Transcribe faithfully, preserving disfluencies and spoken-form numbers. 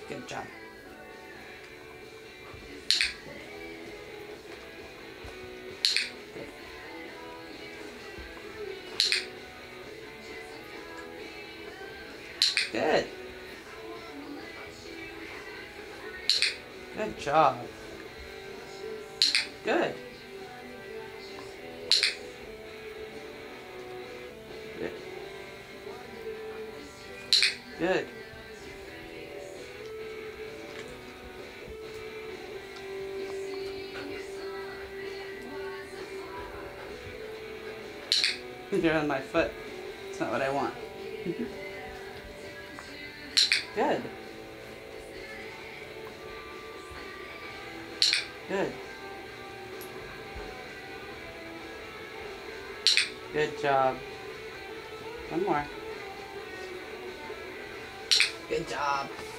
Good job. Good. Good job. Good. Good. Good. You're on my foot. It's not what I want. Good. Good. Good job. One more. Good job.